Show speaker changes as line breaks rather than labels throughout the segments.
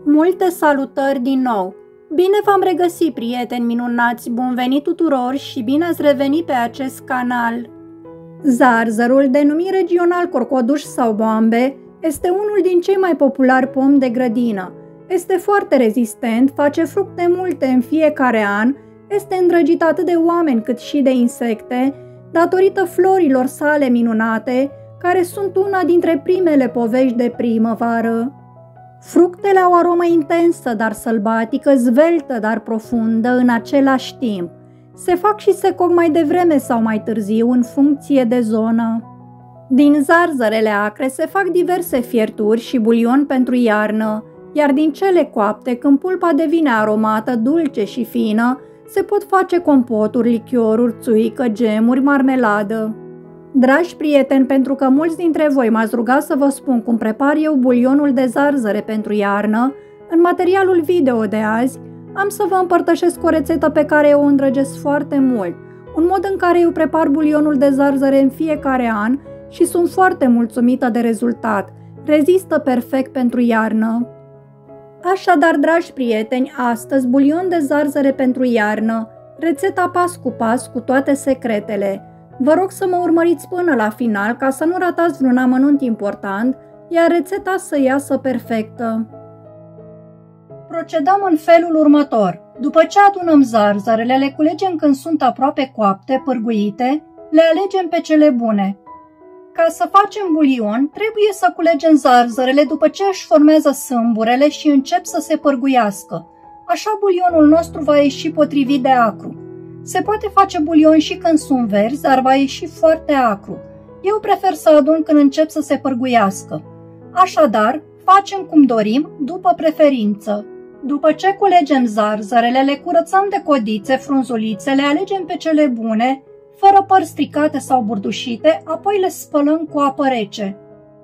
Multe salutări din nou! Bine v-am regăsit, prieteni minunați! Bun venit tuturor și bine ați revenit pe acest canal! Zarzărul, denumit regional corcoduș sau boambe, este unul din cei mai populari pomi de grădină. Este foarte rezistent, face fructe multe în fiecare an, este îndrăgit atât de oameni cât și de insecte, datorită florilor sale minunate, care sunt una dintre primele povești de primăvară. Fructele au aromă intensă, dar sălbatică, zveltă, dar profundă în același timp. Se fac și se coc mai devreme sau mai târziu, în funcție de zonă. Din zarzărele acre se fac diverse fierturi și bulion pentru iarnă, iar din cele coapte, când pulpa devine aromată, dulce și fină, se pot face compoturi, lichioruri, țuică, gemuri, marmeladă. Dragi prieteni, pentru că mulți dintre voi m-ați rugat să vă spun cum prepar eu bulionul de zarzăre pentru iarnă, în materialul video de azi am să vă împărtășesc o rețetă pe care eu o îndrăgesc foarte mult, un mod în care eu prepar bulionul de zarzăre în fiecare an și sunt foarte mulțumită de rezultat. Rezistă perfect pentru iarnă. Așadar, dragi prieteni, astăzi bulion de zarzăre pentru iarnă, rețeta pas cu pas cu toate secretele. Vă rog să mă urmăriți până la final ca să nu ratați vreun amănunt important, iar rețeta să iasă perfectă. Procedăm în felul următor. După ce adunăm zarzărele, le culegem când sunt aproape coapte, pârguite, le alegem pe cele bune. Ca să facem bulion, trebuie să culegem zarzărele după ce își formează sâmburele și încep să se pârguiască. Așa bulionul nostru va ieși potrivit de acru. Se poate face bulion și când sunt verzi, dar va ieși foarte acru. Eu prefer să adun când încep să se pârguiască. Așadar, facem cum dorim, după preferință. După ce culegem zarzărele, le curățăm de codițe, frunzulițe, le alegem pe cele bune, fără păr stricate sau burdușite, apoi le spălăm cu apă rece.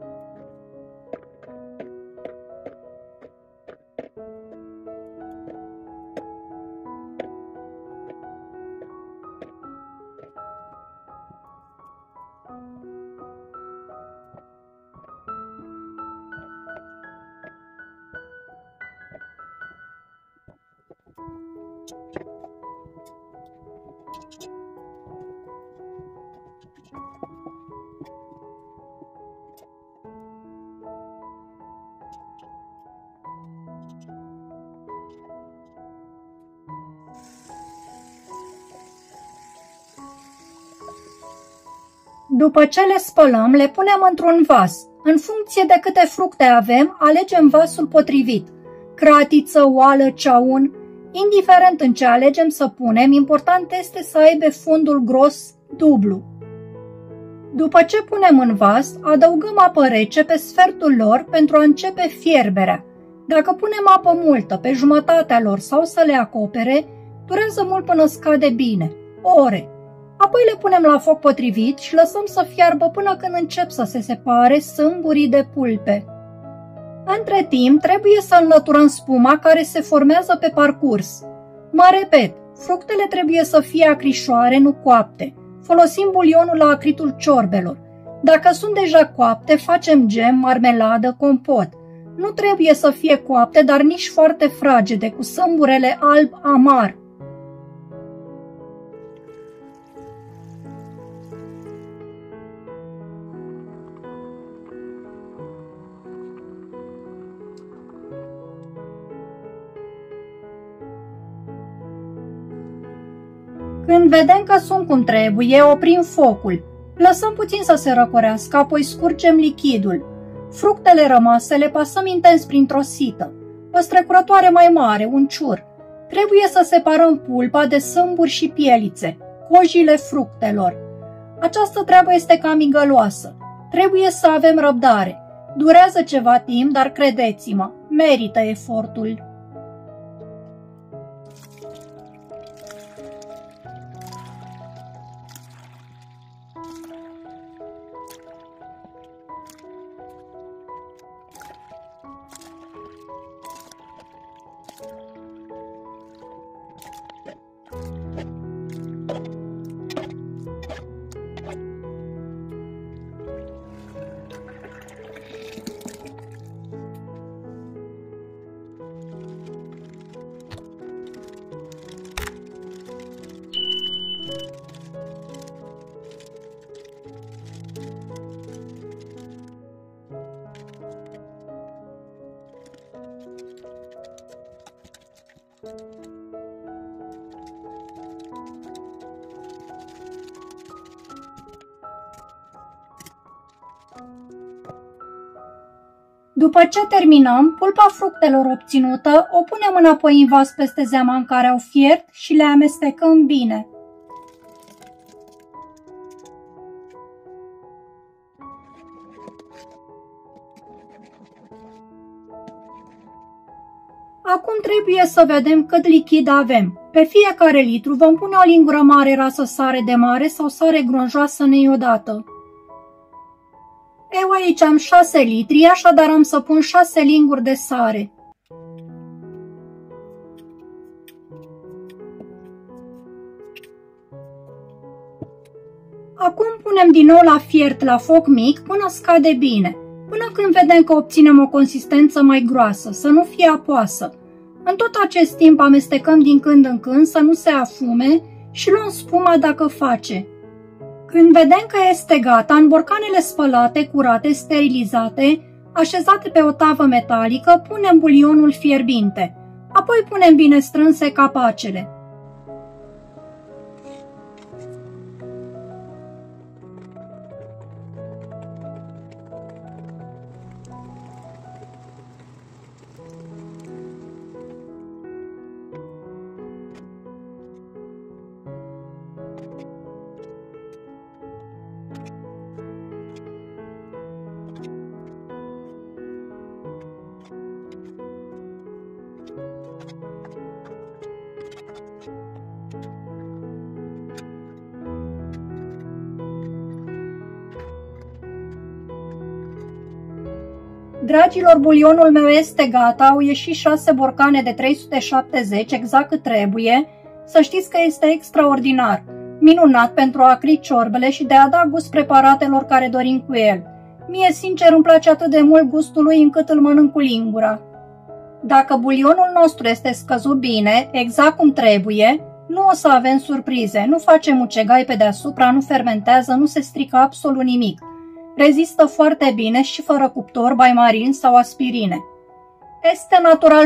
După ce le spălăm, le punem într-un vas. În funcție de câte fructe avem, alegem vasul potrivit. Cratiță, oală, ceaun. Indiferent în ce alegem să punem, important este să aibă fundul gros, dublu. După ce punem în vas, adăugăm apă rece pe sfertul lor pentru a începe fierberea. Dacă punem apă multă pe jumătatea lor sau să le acopere, durează mult până scade bine, ore. Apoi le punem la foc potrivit și lăsăm să fiarbă până când încep să se separe sâmburii de pulpe. Între timp, trebuie să înlăturăm spuma care se formează pe parcurs. Mă repet, fructele trebuie să fie acrișoare, nu coapte. Folosim bulionul la acritul ciorbelor. Dacă sunt deja coapte, facem gem, marmeladă, compot. Nu trebuie să fie coapte, dar nici foarte fragede, cu sâmburele alb amar. Când vedem că sunt cum trebuie, oprim focul. Lăsăm puțin să se răcorească, apoi scurgem lichidul. Fructele rămase le pasăm intens printr-o sită. O strecurătoare mai mare, un ciur. Trebuie să separăm pulpa de sâmburi și pielițe, cojile fructelor. Această treabă este cam migăloasă. Trebuie să avem răbdare. Durează ceva timp, dar credeți-mă, merită efortul. După ce terminăm, pulpa fructelor obținută o punem înapoi în vas peste zeama în care au fiert și le amestecăm bine. Acum trebuie să vedem cât lichid avem. Pe fiecare litru vom pune o lingură mare rasă sare de mare sau sare gronjoasă neiodată. Eu aici am 6 litri, așadar am să pun 6 linguri de sare. Acum punem din nou la fiert la foc mic până scade bine, până când vedem că obținem o consistență mai groasă, să nu fie apoasă. În tot acest timp amestecăm din când în când să nu se afume și luăm spuma dacă face. Când vedem că este gata, în borcanele spălate, curate, sterilizate, așezate pe o tavă metalică, punem bulionul fierbinte. Apoi punem bine strânse capacele. Dragilor, bulionul meu este gata, au ieșit 6 borcane de 370, exact cât trebuie. Să știți că este extraordinar, minunat pentru a cri ciorbele și de a da gust preparatelor care dorim cu el. Mie, sincer, îmi place atât de mult gustul lui încât îl mănânc cu lingura. Dacă bulionul nostru este scăzut bine, exact cum trebuie, nu o să avem surprize, nu facem ucegai pe deasupra, nu fermentează, nu se strică absolut nimic. Rezistă foarte bine și fără cuptor, baimarin sau aspirine. Este natural 100%,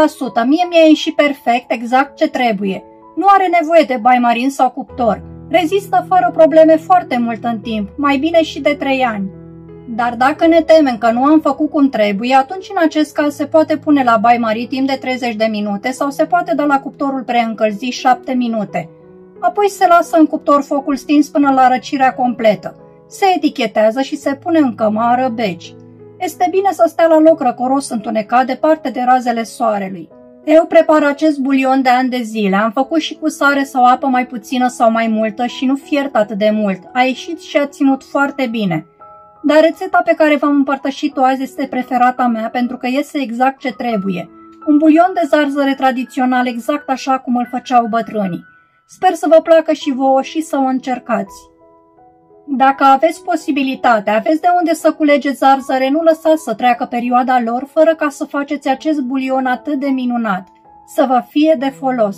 mie mi-a ieșit perfect, exact ce trebuie. Nu are nevoie de baimarin sau cuptor. Rezistă fără probleme foarte mult în timp, mai bine și de 3 ani. Dar dacă ne temem că nu am făcut cum trebuie, atunci în acest caz se poate pune la baimari timp de 30 de minute sau se poate da la cuptorul preîncălzit 7 minute. Apoi se lasă în cuptor focul stins până la răcirea completă. Se etichetează și se pune în cămară beci. Este bine să stea la loc răcoros întunecat departe de razele soarelui. Eu prepar acest bulion de ani de zile, am făcut și cu sare sau apă mai puțină sau mai multă și nu fiert atât de mult. A ieșit și a ținut foarte bine. Dar rețeta pe care v-am împărtășit-o azi este preferata mea pentru că iese exact ce trebuie. Un bulion de zarzăre tradițional exact așa cum îl făceau bătrânii. Sper să vă placă și vouă și să o încercați. Dacă aveți posibilitatea, aveți de unde să culegeți zarzăre, nu lăsați să treacă perioada lor fără ca să faceți acest bulion atât de minunat. Să vă fie de folos!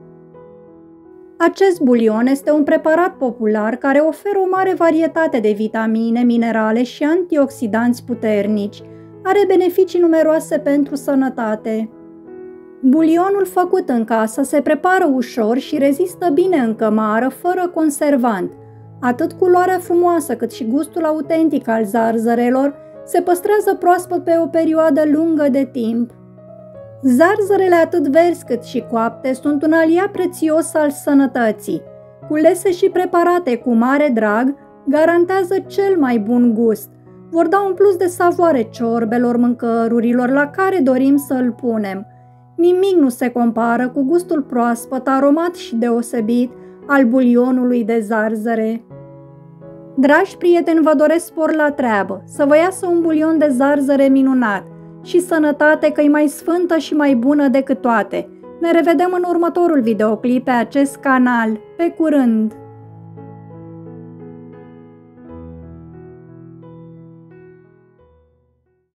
Acest bulion este un preparat popular care oferă o mare varietate de vitamine, minerale și antioxidanți puternici. Are beneficii numeroase pentru sănătate. Bulionul făcut în casă se prepară ușor și rezistă bine în cămară, fără conservant. Atât culoarea frumoasă cât și gustul autentic al zarzărelor se păstrează proaspăt pe o perioadă lungă de timp. Zarzărele atât verzi cât și coapte sunt un aliat prețios al sănătății. Culese și preparate cu mare drag garantează cel mai bun gust. Vor da un plus de savoare ciorbelor, mâncărurilor la care dorim să îl punem. Nimic nu se compară cu gustul proaspăt, aromat și deosebit al bulionului de zarzăre. Dragi prieteni, vă doresc spor la treabă, să vă iasă un bulion de zarzăre minunat și sănătate că e mai sfântă și mai bună decât toate. Ne revedem în următorul videoclip pe acest canal. Pe curând!